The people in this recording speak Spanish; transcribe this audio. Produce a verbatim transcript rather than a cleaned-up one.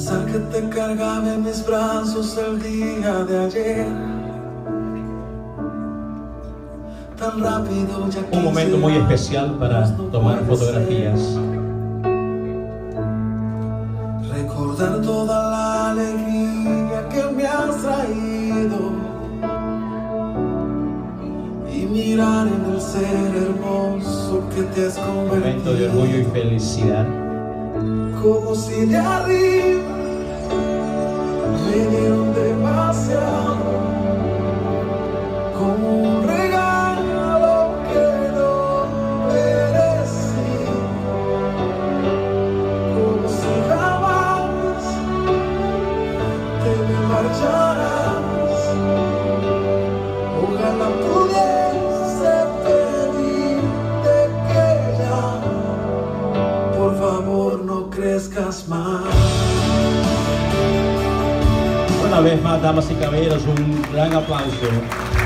Pensar que te cargaba en mis brazos el día de ayer. Tan rápido ya Un momento muy especial para tomar fotografías. Recordar toda la alegría que me has traído y mirar en el ser hermoso que te has convertido. Un momento de orgullo y felicidad. Como si de arriba me dieron demasiado, como un regalo que no merecí, como si jamás te me marcharas. Ojalá pudiese pedirte que ya, por favor, no crezcas más. Una vez más, damas y caballeros, un gran aplauso